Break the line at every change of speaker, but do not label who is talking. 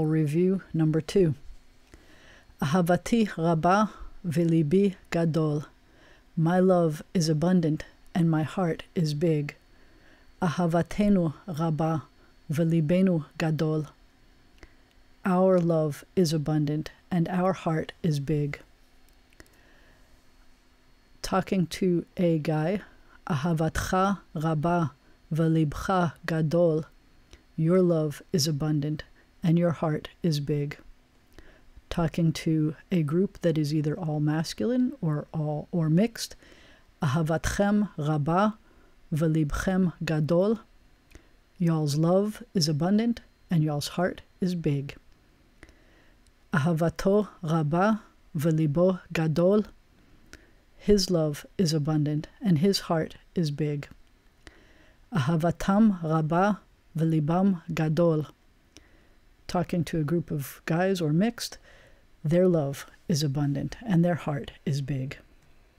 I'll review number 2. Ahavati rabba v'libi gadol. My love is abundant and my heart is big. Ahavatenu rabba v'libenu gadol. Our love is abundant and our heart is big. Talking to a guy, Ahavatcha rabba v'libcha gadol. Your love is abundant and your heart is big. Talking to a group that is either all masculine or mixed, Ahavatchem rabba v'libchem gadol. Y'all's love is abundant and y'all's heart is big. Ahavato rabba v'libo gadol. His love is abundant and his heart is big. Ahavatam rabba v'libam gadol. Talking to a group of guys or mixed, their love is abundant and their heart is big.